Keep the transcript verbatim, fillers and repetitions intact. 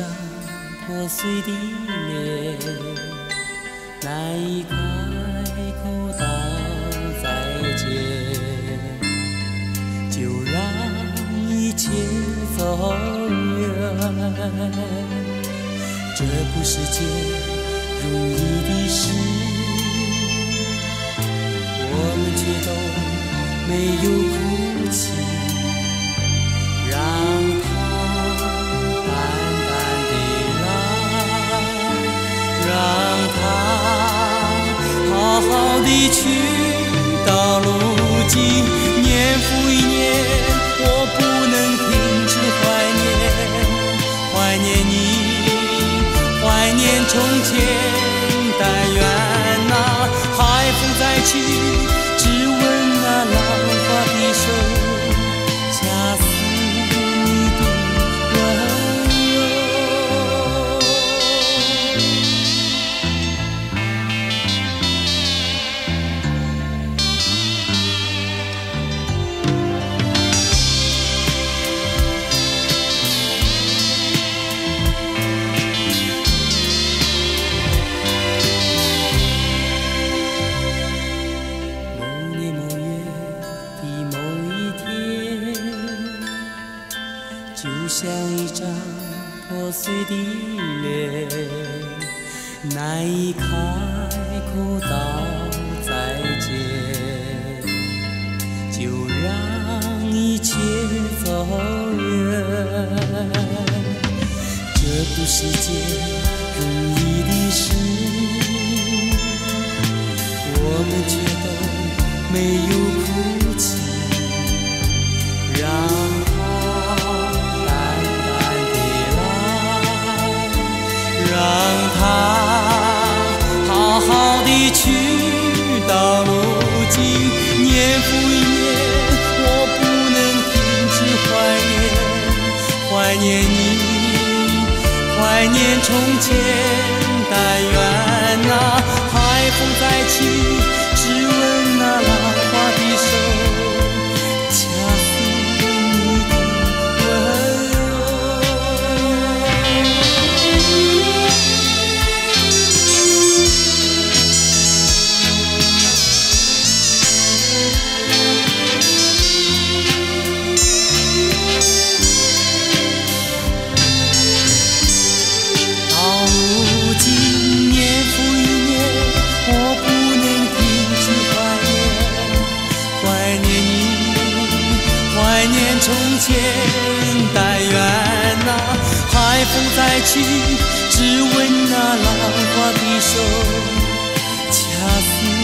张破碎的脸，难以开口道再见，就让一切走远。这不是件容易的事，我们却都没有哭泣，让它淡淡地来，让它好好地去。到如今年复一年，我不能停止怀念，怀念你，怀念从前。但愿那海风再起，只吻那浪花的手，恰似你的温柔。某年某月的某一天，就像一张破碎的脸，难以开口道再见，就让一切走远。这不是件容易的事，我们却都没有哭泣，让它淡淡地来，让它好好地去。到如今年复一年，我不能停止怀念，怀念你，怀念从前。但愿那海风再起，只吻那浪花的手，恰似你的温柔。到如今年复一年，我不能停止怀念，怀念你，怀念从前。但愿那海风再起，只吻那浪花的手，恰似